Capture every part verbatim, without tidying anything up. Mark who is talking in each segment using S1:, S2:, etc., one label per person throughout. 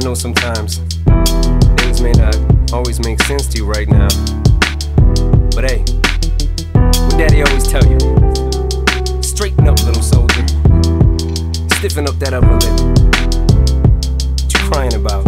S1: know sometimes things may not always make sense to you right now, but hey, what Daddy always tell you: straighten up, little soldier. Stiffen up that upper lip. What you crying about?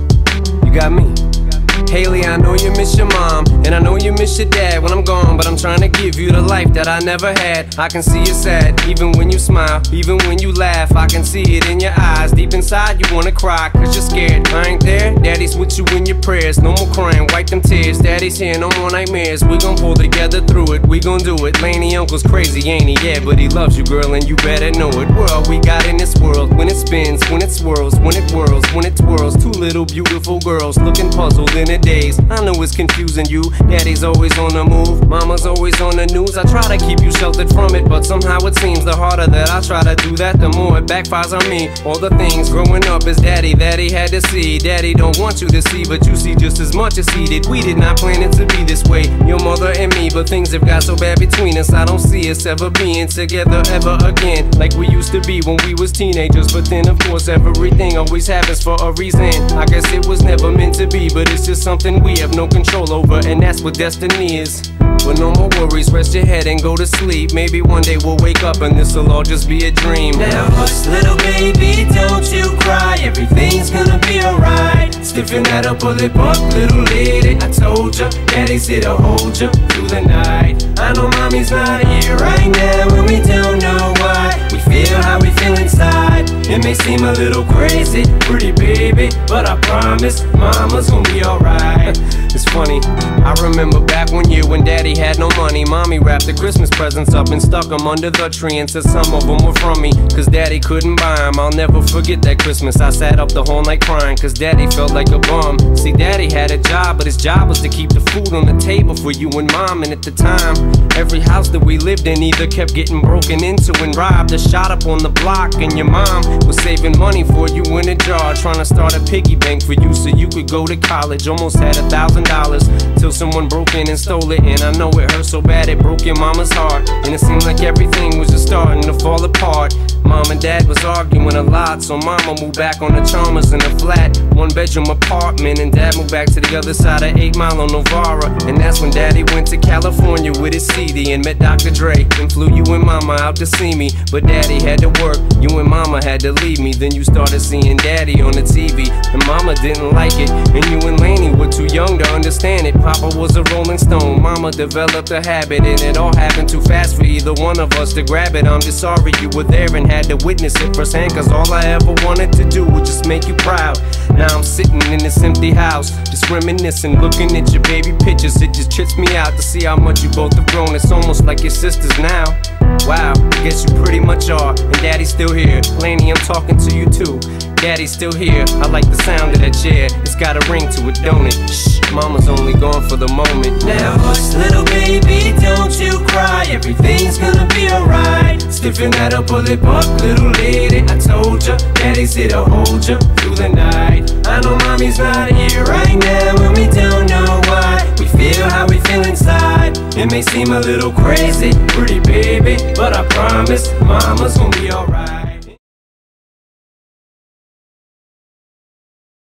S1: You got me. Haley, I know you miss your mom, and I know you miss your dad when I'm gone, but I'm trying to give you the life that I never had. I can see you sad, even when you smile, even when you laugh. I can see it in your eyes, deep inside you wanna cry, cause you're scared. I ain't there, Daddy's with you in your prayers. No more crying, wipe them tears. Daddy's here, no more nightmares. We gon' pull together through it, we gon' do it. Laney uncle's crazy, ain't he? Yeah, but he loves you, girl, and you better know it. We're all we got in this world, when it spins, when it swirls, when it whirls, when it twirls. Two little beautiful girls looking puzzled in a daze. I know it's confusing you. Daddy's always on the move, mama's always on the news. I try to keep you sheltered from it, but somehow it seems the harder that I try to do that, the more it backfires on me. All the things growing up as Daddy that he had to see, Daddy don't want you to see, but you see just as much as he did. We did not plan it to be this way, your mother and me, but things have got so bad between us. I don't see us ever being together ever again, like we used to be when we was teenagers. But then of course everything always happens for a reason. I guess it was never meant to be, but it's just something we have no control over, and that's what destiny is. But no more worries, rest your head and go to sleep. Maybe one day we'll wake up and this'll all just be a dream.
S2: Now hush, little baby, don't you cry, everything's gonna be alright. Stiffen that upper lip up, little lady. I told ya, Daddy's here to hold ya through the night. I know mommy's not here right now, and we don't know why. We feel how we feel inside. It may seem a little crazy, pretty baby, but I promise mama's gonna be alright.
S1: It's funny, I remember back one year when Daddy had no money. Mommy wrapped the Christmas presents up and stuck them under the tree and said some of them were from me, cause Daddy couldn't buy them. I'll never forget that Christmas. I sat up the whole night crying, cause Daddy felt like a bum. See, Daddy had a job, but his job was to keep the food on the table for you and Mom. And at the time, every house that we lived in either kept getting broken into and robbed or shot up on the block. And your mom was saving money for you in a jar, trying to start a piggy bank for you so you could go to college. Almost had a thousand dollars till someone broke in and stole it. And I know it hurt so bad it broke your mama's heart, and it seemed like everything was just starting to fall apart. Mom and Dad was arguing a lot, so Mama moved back on the Chalmers in a flat one bedroom apartment, and Dad moved back to the other side of eight Mile on Novara. And that's when Daddy went to California with his C D and met Doctor Dre, and flew you and Mama out to see me. But Daddy had to work, you and Mama had to leave me. Then you started seeing Daddy on the T V, and Mama didn't like it, and you and Laney were too young to understand it. Papa was a Rolling Stone, Mama developed a habit, and it all happened too fast for either one of us to grab it. I'm just sorry you were there and had to witness it firsthand, cause all I ever wanted to do was just make you proud. Now I'm sitting in this empty house, just reminiscing, looking at your baby pictures. It just trips me out to see how much you both have grown. It's almost like your sisters now. Wow, I guess you pretty much are. And Daddy's still here. Laney, I'm talking to you too. Daddy's still here. I like the sound of that chair. It's got a ring to it, don't it? Shh, Mama's only gone for the moment.
S2: Now hush, little baby, don't you cry, everything's gonna be alright. Stiffen that upper lip up, little lady. I told ya, Daddy's here to hold ya through the night. I know mommy's not here right now, and we don't know why. We feel how we feel inside. It may seem a little crazy, pretty baby, but I promise mama's gonna be alright.